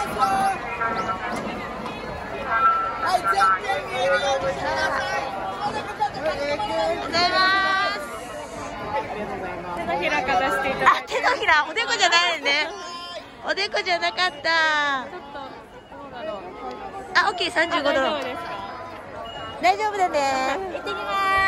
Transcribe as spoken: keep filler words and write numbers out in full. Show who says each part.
Speaker 1: はい、全然見えるようにしてください。おはようございます。
Speaker 2: 手のひらかざしていただいて。
Speaker 3: あ、手のひら、おでこじゃないね。おでこじゃなかった。
Speaker 2: ちょっとどうだろう。
Speaker 3: あ、オッケー、三十五度。
Speaker 2: 大丈夫ですか？
Speaker 3: 大丈夫だね。
Speaker 2: 行ってきます。